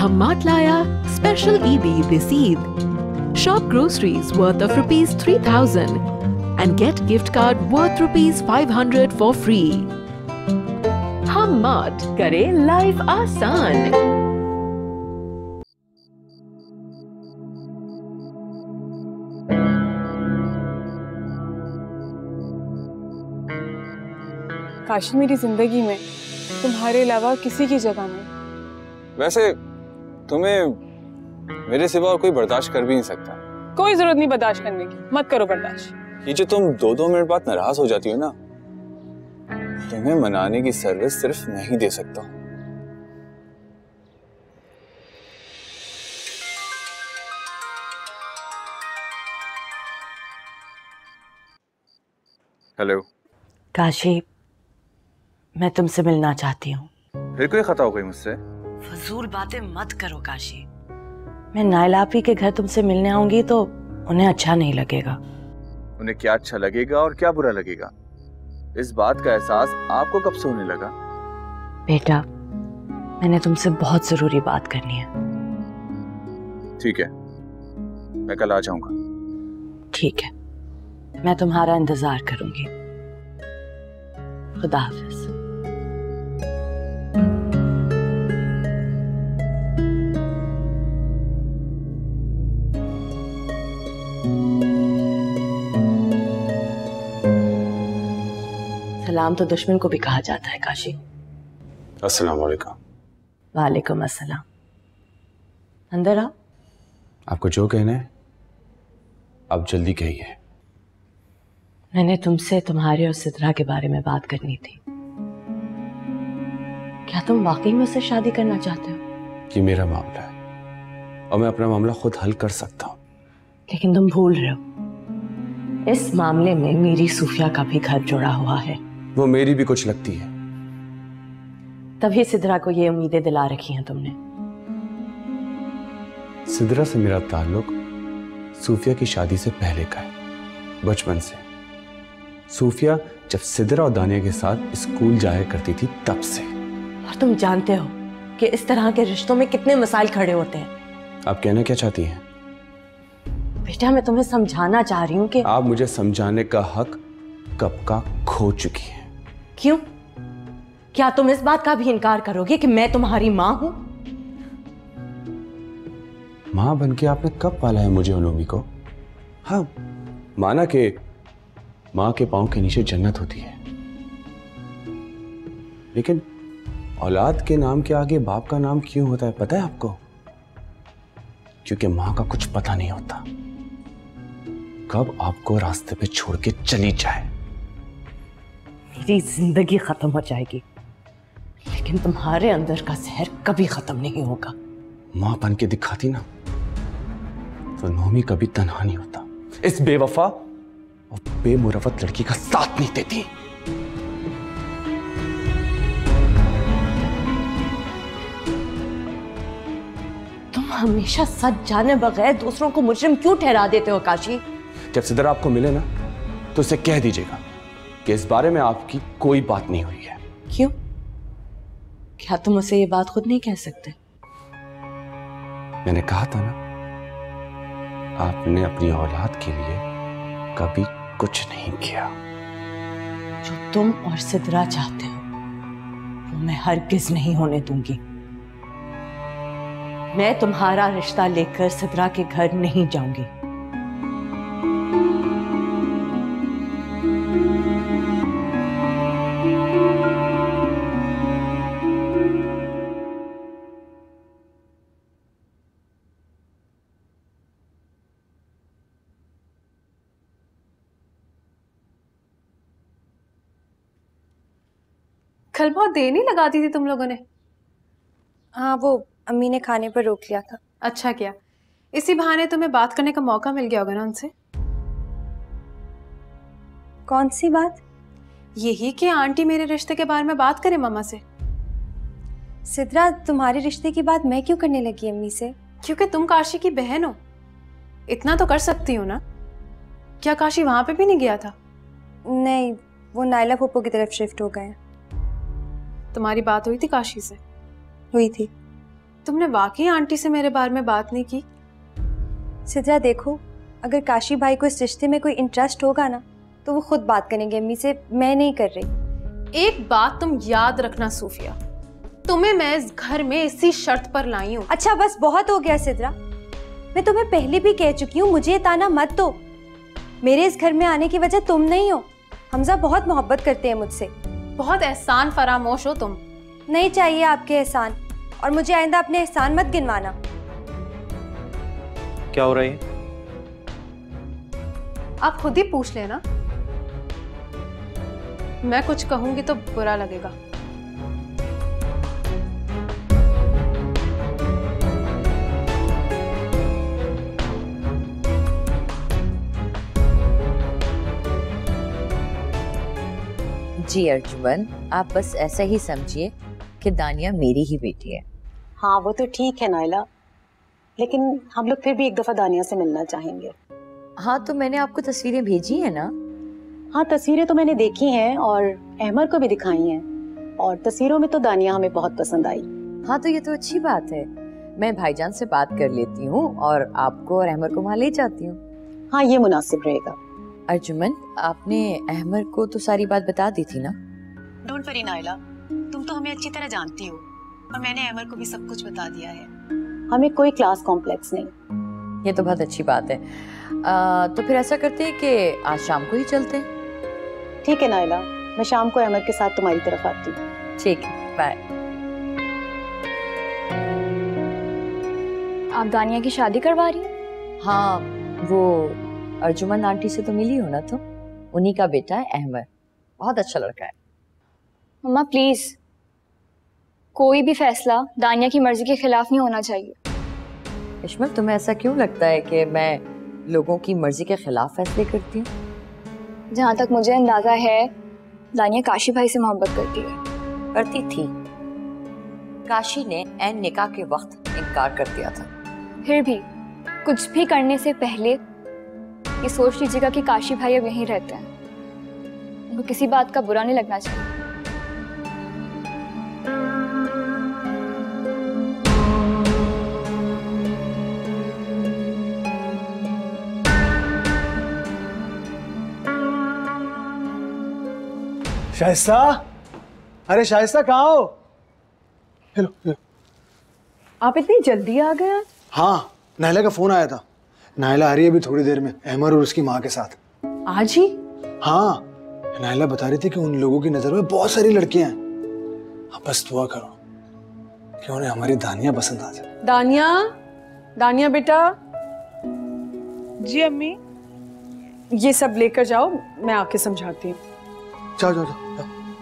Hammat laya special Eid this Eid. Shop groceries worth of rupees 3,000 and get gift card worth rupees 500 for free. Hammat करे life आसान। काशी मेरी जिंदगी में तुम्हारे अलावा किसी की जगह नहीं। वैसे तुम्हें मेरे सिवा और कोई बर्दाश्त कर भी नहीं सकता। कोई जरूरत नहीं बर्दाश्त करने की, मत करो बर्दाश्त। ये जो तुम 2-2 मिनट बाद नाराज हो जाती हो ना, तुम्हें मनाने की सर्विस सिर्फ मैं ही दे सकता हूँ। हेलो काशी, मैं तुमसे मिलना चाहती हूँ। फिर कोई खता हो गई मुझसे? फजूल बातें मत करो काशी। मैं नायलापी के घर तुमसे मिलने आऊंगी तो उन्हें अच्छा नहीं लगेगा। उन्हें क्या अच्छा लगेगा और क्या बुरा लगेगा, इस बात का एहसास आपको कब से होने लगा? बेटा, मैंने तुमसे बहुत जरूरी बात करनी है। ठीक है, मैं कल आ जाऊंगा। ठीक है, मैं तुम्हारा इंतजार करूंगी। खुदा हाफिज। सलाम तो दुश्मन को भी कहा जाता है काशी। अस्सलाम वालेकुम। वालेकुम अस्सलाम। अंदर आओ। आपको जो कहना है आप जल्दी कहिए। मैंने तुमसे तुम्हारे और सिद्रा के बारे में बात करनी थी। क्या तुम वाकई मुझसे शादी करना चाहते हो? ये मेरा मामला है और मैं अपना मामला खुद हल कर सकता हूँ। लेकिन तुम भूल रहे हो, इस मामले में मेरी सूफिया का भी घर जुड़ा हुआ है। वो मेरी भी कुछ लगती है। तभी सिद्रा को ये उम्मीदें दिला रखी हैं तुमने। सिद्रा से मेरा ताल्लुक सूफिया की शादी से पहले का है, बचपन से। सूफिया जब सिद्रा और दानिया के साथ स्कूल जाया करती थी तब से। और तुम जानते हो कि इस तरह के रिश्तों में कितने मसाइल खड़े होते हैं। आप कहना क्या चाहती हैं? बेटा, मैं तुम्हें समझाना चाह रही हूँ कि आप मुझे समझाने का हक कब का खो चुकी हैं। क्यों? क्या तुम इस बात का भी इनकार करोगे कि मैं तुम्हारी माँ हूं? माँ बनके आपने कब पाला है मुझे और नोमी को? हाँ, माना कि माँ के पांव के नीचे जन्नत होती है, लेकिन औलाद के नाम के आगे बाप का नाम क्यों होता है पता है आपको? क्योंकि माँ का कुछ पता नहीं होता कब आपको रास्ते पे छोड़ के चली जाए। मेरी जिंदगी खत्म हो जाएगी, लेकिन तुम्हारे अंदर का जहर कभी खत्म नहीं होगा। माँ बन के दिखाती ना तो नोमी कभी तन्हा नहीं होता। इस बेवफा और बेमुरवत लड़की का साथ नहीं देती। तुम हमेशा सच जाने बगैर दूसरों को मुजरिम क्यों ठहरा देते हो काशी? जब सिद्रा आपको मिले ना तो उसे कह दीजिएगा कि इस बारे में आपकी कोई बात नहीं हुई है। क्यों? क्या तुम उसे ये बात खुद नहीं कह सकते? मैंने कहा था ना, आपने अपनी औलाद के लिए कभी कुछ नहीं किया। जो तुम और सिद्रा चाहते हो वो मैं हरगिज नहीं होने दूंगी। मैं तुम्हारा रिश्ता लेकर सिद्रा के घर नहीं जाऊंगी। कल बहुत देर नहीं लगाती थी तुम लोगों ने? हाँ, वो अम्मी ने खाने पर रोक लिया था। अच्छा किया, इसी बहाने तुम्हें बात करने का मौका मिल गया होगा ना उनसे। कौन सी बात? यही कि आंटी मेरे रिश्ते के बारे में बात करे मम्मा से। सिद्रा, तुम्हारे रिश्ते की बात मैं क्यों करने लगी अम्मी से? क्योंकि तुम काशी की बहन हो, इतना तो कर सकती हो ना। क्या काशी वहां पे भी नहीं गया था? नहीं, वो नायला फूफो की तरफ शिफ्ट हो गए। तुम्हारी बात हुई थी काशी से? हुई थी। तुमने वाकई आंटी से मेरे बारे में बात नहीं की? सिद्रा देखो, अगर काशी भाई को इस रिश्ते में कोई इंटरेस्ट होगा ना तो वो खुद बात करेंगे अम्मी से, मैं नहीं कर रही। एक बात तुम याद रखना सूफिया, तुम्हें मैं इस घर में इसी शर्त पर लाई हूँ। अच्छा बस बहुत हो गया सिद्रा, मैं तुम्हें पहले भी कह चुकी हूँ, मुझे ताना मत दो। मेरे इस घर में आने की वजह तुम नहीं हो। हमजा बहुत मोहब्बत करते हैं मुझसे। बहुत एहसान फरामोश हो तुम। नहीं चाहिए आपके एहसान, और मुझे आइंदा अपने एहसान मत गिनवाना। क्या हो रहा है? आप खुद ही पूछ लेना, मैं कुछ कहूंगी तो बुरा लगेगा। जी अर्जुमन, आप बस ऐसा ही समझिए कि दानिया मेरी ही बेटी है। हाँ वो तो ठीक है नाइला, लेकिन हम लोग फिर भी एक दफा दानिया से मिलना चाहेंगे। हाँ तो मैंने आपको तस्वीरें भेजी है ना? हाँ तस्वीरें तो मैंने देखी हैं और अहमद को भी दिखाई हैं, और तस्वीरों में तो दानिया हमें बहुत पसंद आई। हाँ तो ये तो अच्छी बात है, मैं भाईजान से बात कर लेती हूँ और आपको और अहमद को वहाँ ले जाती हूँ। हाँ ये मुनासिब रहेगा। अर्जुमन, आपने अहमद को तो सारी बात बता दी थी ना? डोंट वरी नाइला, तुम तो हमें अच्छी तरह जानती हो, और मैंने अहमद को भी सब कुछ बता दिया है। हमें कोई क्लास कॉम्प्लेक्स नहीं। ये तो बहुत अच्छी बात है। तो फिर ऐसा करते हैं कि आज शाम को ही चलते हैं। ठीक है नाइला, मैं शाम को अहमद के साथ तुम्हारी तरफ आती हूँ। ठीक है, बाय। आप दानिया की शादी करवा रही हैं? हाँ, वो अर्जुमन आंटी से तो मिली हो ना तुम? उन्हीं का बेटा है अहमद, बहुत अच्छा लड़का है। मम्मा प्लीज, कोई भी फैसला दानिया की मर्जी के खिलाफ नहीं होना चाहिए। इस्माइल, तुम्हें ऐसा क्यों लगता है कि मैं लोगों की मर्जी के खिलाफ फैसले करती हूँ? जहाँ तक मुझे अंदाजा है, दानिया काशी भाई से मोहब्बत करती है। करती थी। काशी ने ऐन निकाह के वक्त इनकार कर दिया था। फिर भी कुछ भी करने से पहले ये सोच लीजिएगा कि काशी भाई अब यहीं रहते हैं, उनको किसी बात का बुरा नहीं लगना चाहिए। शाइस्ता, अरे शाइस्ता कहाँ हो? Hello hello. आप इतनी जल्दी आ गए? हाँ, नाइला का फोन आया था। नाइला आ रही है अभी थोड़ी देर में अहमद और उसकी माँ के साथ। आज ही? हाँ, नाइला बता रही थी कि उन लोगों की नजर में बहुत सारी लड़कियां हैं। आप बस दुआ करो कि उन्हें हमारी दानिया पसंद आ जाए। दानिया, दानिया बेटा। जी अम्मी। ये सब लेकर जाओ, मैं आके समझाती हूँ। जाओ जाओ जाओ।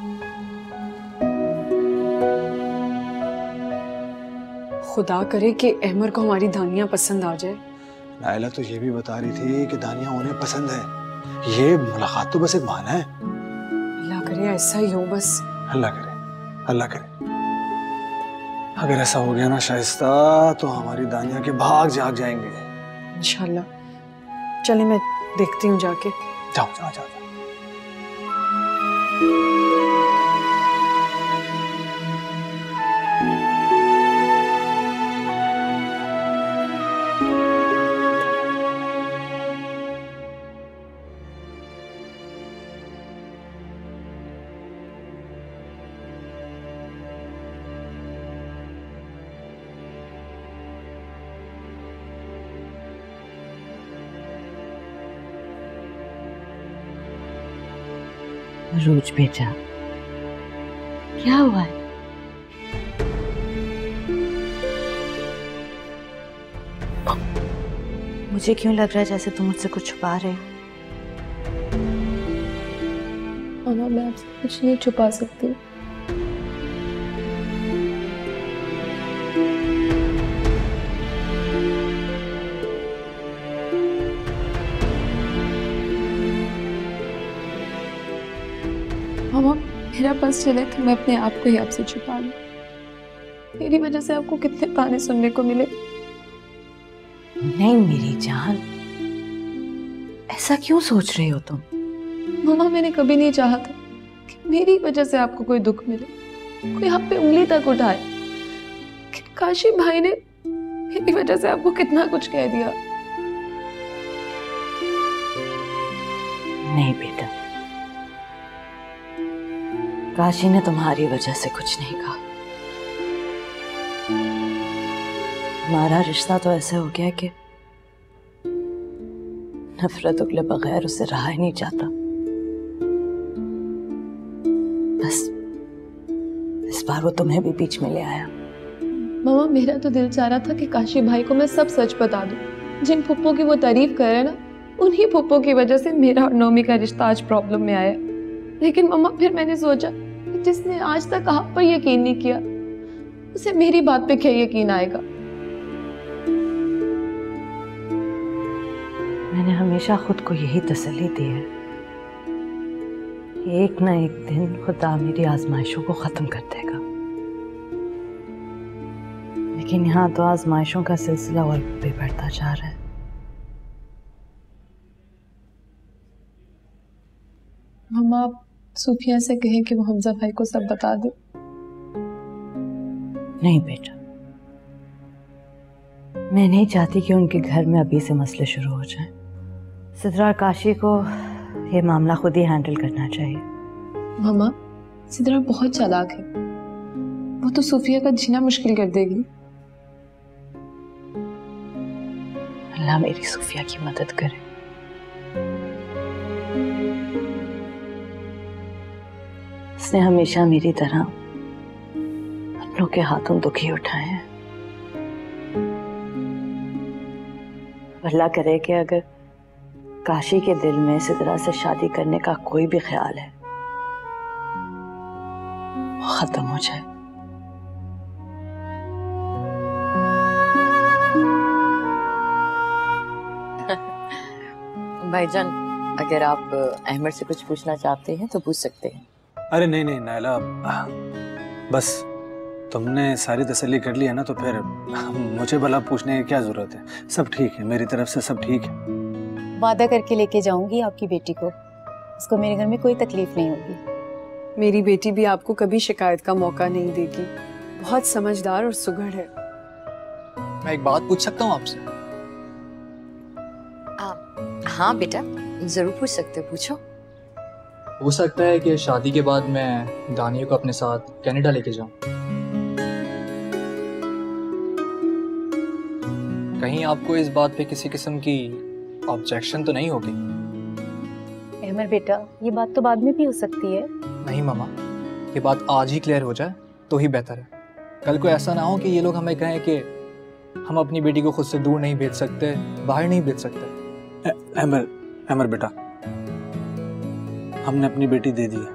खुदा करे कि अहमद को हमारी दानिया पसंद आ जाए। नाइला तो ये भी बता रही थी कि दानिया उन्हें पसंद है। ये मुलाकात तो बस एक बहाना है। अल्लाह करे ऐसा ही हो बस। अल्लाह करे, अल्लाह करे। अगर ऐसा हो गया ना शाइस्ता, तो हमारी दानिया के भाग जाग जाएंगे इंशाल्लाह। चले मैं देखती हूँ जाके। जाओ जाओ जाओ। रोज बेटा, क्या हुआ है? मुझे क्यों लग रहा है जैसे तुम मुझसे कुछ छुपा रहे हो? मामा, मैं आपसे कुछ नहीं छुपा सकती। मामा, मेरा पर्स चले तो मैं अपने आप को ही आपसे छुपा लूं। मेरी वजह से आपको कितने ताने सुनने को मिले। नहीं मेरी जान, ऐसा क्यों सोच रही हो तुम? मामा, मैंने कभी नहीं चाहा था कि मेरी वजह से आपको कोई दुख मिले, कोई आप पे उंगली तक उठाए। काशी भाई ने मेरी वजह से आपको कितना कुछ कह दिया। नहीं बेटा, काशी ने तुम्हारी वजह से कुछ नहीं कहा। हमारा रिश्ता तो ऐसे हो गया कि नफरत उगले बगैर उसे रहा ही नहीं जाता। बस इस बार वो तुम्हें भी बीच में ले आया। मामा, मेरा तो दिल चाह रहा था कि काशी भाई को मैं सब सच बता दूं। जिन फुप्पो की वो तारीफ कर रहे हैं ना, उन्हीं फुप्पो की वजह से मेरा और नौमी का रिश्ता आज प्रॉब्लम में आया। लेकिन मामा, फिर मैंने सोचा कि जिसने आज तक आप पर यकीन नहीं किया, उसे मेरी बात पे क्या यकीन आएगा। मैंने हमेशा खुद को यही तसल्ली दी है, एक ना एक दिन खुदा मेरी आजमाइशों को खत्म कर देगा। लेकिन यहाँ तो आजमाइशों का सिलसिला और भी बढ़ता जा रहा है। मामा, आप सूफिया से कहें कि वो हमजा भाई को सब बता दे। नहीं बेटा, मैं नहीं चाहती कि उनके घर में अभी से मसले शुरू हो जाएं। सिद्रा और काशी को ये मामला खुद ही हैंडल करना चाहिए। मामा, सिद्रा बहुत चालाक है, वो तो सूफिया का जीना मुश्किल कर देगी। अल्लाह मेरी सूफिया की मदद करे। उसने हमेशा मेरी तरह अपनों के हाथों दुखी उठाए हैं। अल्लाह करे कि अगर काशी के दिल में सिद्रा से शादी करने का कोई भी ख्याल है, वो खत्म हो जाए। भाईजान, अगर आप अहमद से कुछ पूछना चाहते हैं तो पूछ सकते हैं। अरे नहीं नहीं नायला, बस तुमने सारी तसल्ली कर ली है ना, तो फिर मुझे भला पूछने की क्या जरूरत है। सब ठीक है, मेरी तरफ से सब ठीक है। वादा करके लेके जाऊंगी आपकी बेटी को, उसको मेरे घर में कोई तकलीफ नहीं होगी। मेरी बेटी भी आपको कभी शिकायत का मौका नहीं देगी, बहुत समझदार और सुघड़ है। मैं एक बात पूछ सकता हूँ आपसे? हाँ बेटा, जरूर पूछ सकते हो, पूछो। हो सकता है कि शादी के बाद मैं दानिया को अपने साथ कनाडा लेके जाऊं। कहीं आपको इस बात पे किसी किस्म की ऑब्जेक्शन तो नहीं होगी? अहमद बेटा, ये बात तो बाद में भी हो सकती है। नहीं मामा, ये बात आज ही क्लियर हो जाए तो ही बेहतर है। कल को ऐसा ना हो कि ये लोग हमें कहें कि हम अपनी बेटी को खुद से दूर नहीं भेज सकते, बाहर नहीं भेज सकते। अहमद बेटा, हमने अपनी बेटी दे दी है,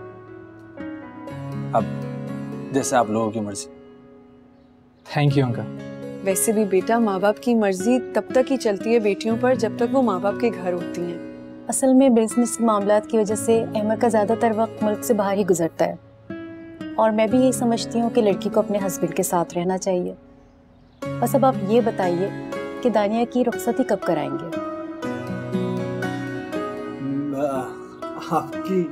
अब जैसे आप लोगों की मर्जी। Thank you uncle. वैसे भी बेटा, माँ बाप की मर्जी तब तक ही चलती है बेटियों पर जब तक वो माँ बाप के घर होती हैं। असल में बिजनेस मामलात की वजह से अहमद का ज़्यादातर वक्त मुल्क से बाहर ही गुजरता है, और मैं भी यही समझती हूँ कि लड़की को अपने हस्बैंड के साथ रहना चाहिए। बस अब आप ये बताइए कि दानिया की रुखसती कब कराएंगे? आपकी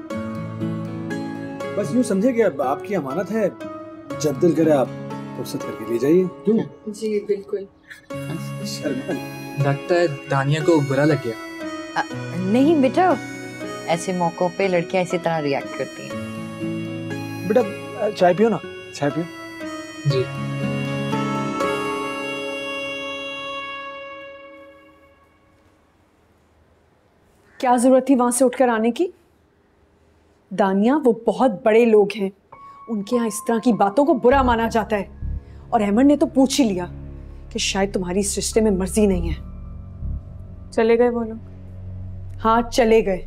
बस यूँ समझे कि अब आपकी अमानत है, जब दिल करे आप रुखसत करके ले जाइए। क्यों? जी बिल्कुल। लगता है दानिया को बुरा लग गया। नहीं बेटा, ऐसे मौकों पे लड़कियां इसी तरह रिएक्ट करती हैं। बेटा चाय पियो ना, चाय पियो। जी। क्या जरूरत थी वहां से उठकर आने की? दानिया वो बहुत बड़े लोग हैं, उनके यहाँ इस तरह की बातों को बुरा माना जाता है। और अहमद ने तो पूछ ही लिया कि शायद तुम्हारी इस रिश्ते में मर्जी नहीं है। चले गए वो लोग? हाँ चले गए।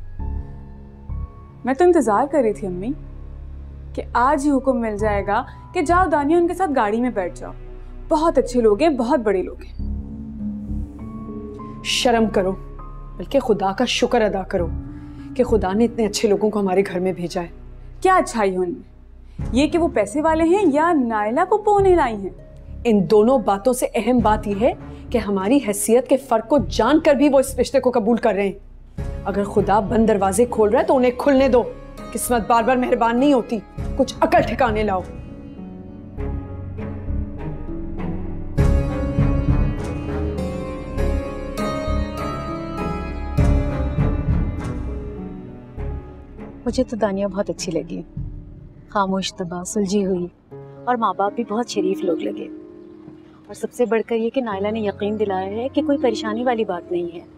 मैं तो इंतजार कर रही थी अम्मी कि आज ही हुक्म मिल जाएगा कि जाओ दानिया उनके साथ गाड़ी में बैठ जाओ, बहुत अच्छे लोग हैं, बहुत बड़े लोग हैं। शर्म करो, बल्कि खुदा का शुक्र अदा करो कि खुदा ने इतने अच्छे लोगों को हमारे घर में भेजा है। क्या अच्छाई है उनमें? ये कि वो पैसे वाले हैं या नायला को पोने लाई हैं? इन दोनों बातों से अहम बात यह है कि हमारी हैसियत के फर्क को जानकर भी वो इस रिश्ते को कबूल कर रहे हैं। अगर खुदा बंद दरवाजे खोल रहा है तो उन्हें खुलने दो। किस्मत बार बार मेहरबान नहीं होती, कुछ अकल ठिकाने लाओ। मुझे तो दानिया बहुत अच्छी लगी, खामोश तबा, सुलझी हुई, और माँ बाप भी बहुत शरीफ लोग लगे। और सबसे बढ़कर ये कि नायला ने यकीन दिलाया है कि कोई परेशानी वाली बात नहीं है।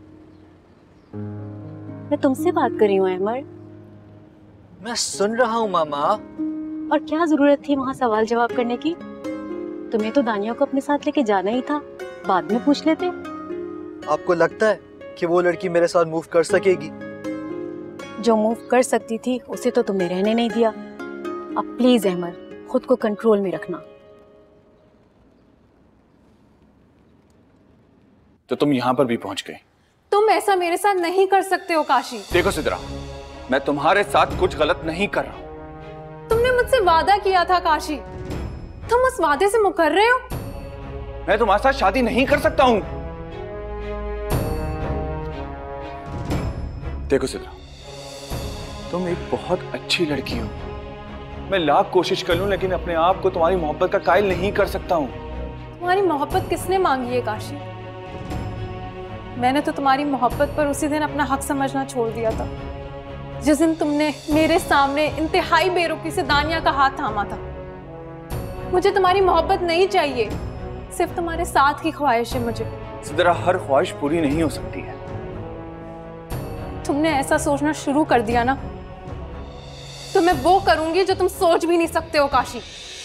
मैं तुमसे बात कर रही हूँ अहमद। मैं सुन रहा हूँ मामा। और क्या जरूरत थी वहाँ सवाल जवाब करने की? तुम्हें तो दानिया को अपने साथ लेके जाना ही था, बाद में पूछ लेते। आपको लगता है कि वो लड़की मेरे साथ मूव कर सकेगी? जो मूव कर सकती थी उसे तो तुमने रहने नहीं दिया। अब प्लीज अहमद, खुद को कंट्रोल में रखना। तो तुम यहाँ पर भी पहुंच गए। तुम ऐसा मेरे साथ नहीं कर सकते हो काशी। देखो सिद्रा, मैं तुम्हारे साथ कुछ गलत नहीं कर रहा हूँ। तुमने मुझसे वादा किया था काशी, तुम उस वादे से मुकर रहे हो। मैं तुम्हारे साथ शादी नहीं कर सकता हूँ। देखो सिद्रा, तुम एक बहुत अच्छी लड़की हो। मैं लाख कोशिश कर लूं लेकिन अपने आप को तुम्हारी मोहब्बत का कायल नहीं कर सकता हूँ। तुम्हारी मोहब्बत किसने मांगी है काशी? मैंने तो तुम्हारी मोहब्बत पर उसी दिन अपना हक समझना छोड़ दिया था, जिस दिन तुमने मेरे सामने इंतहाई बेरुखी से दानिया का हाथ थामा था। मुझे तुम्हारी मोहब्बत नहीं चाहिए, सिर्फ तुम्हारे साथ की ख्वाहिश है मुझे। सिद्रा, हर ख्वाहिश पूरी नहीं हो सकती है। तुमने ऐसा सोचना शुरू कर दिया ना, तो मैं वो करूंगी जो तुम सोच भी नहीं सकते हो काशी।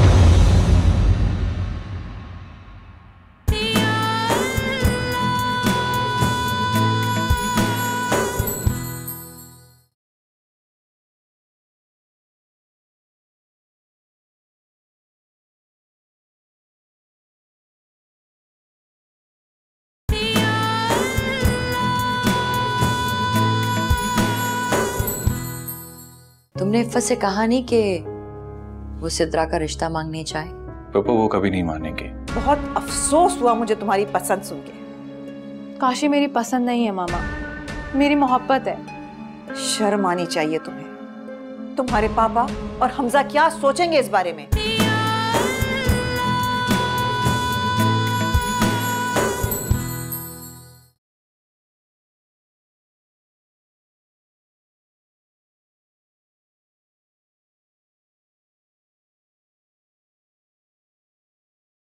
तुमने इफ़्फ़त से कहा नहीं कि वो सिद्रा का रिश्ता मांगने चाहे? पापा वो कभी नहीं मानेंगे। बहुत अफसोस हुआ मुझे तुम्हारी पसंद सुन के। काशी मेरी पसंद नहीं है मामा, मेरी मोहब्बत है। शर्म आनी चाहिए तुम्हें। तुम्हारे पापा और हमजा क्या सोचेंगे इस बारे में?